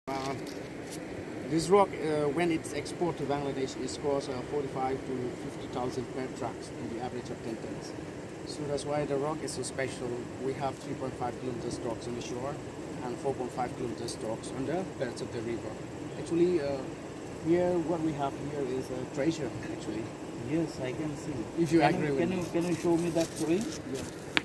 Uh, this rock, when it's exported to Bangladesh, it costs 45 to 50,000 per truck in the average of 10 tons. So that's why the rock is so special. We have 3.5 kilometers stocks on the shore and 4.5 kilometers stocks on the beds of the river. Actually, here what we have here is a treasure. Actually, Yes, I can see. if you agree with me. Can you show me that coin? Yeah.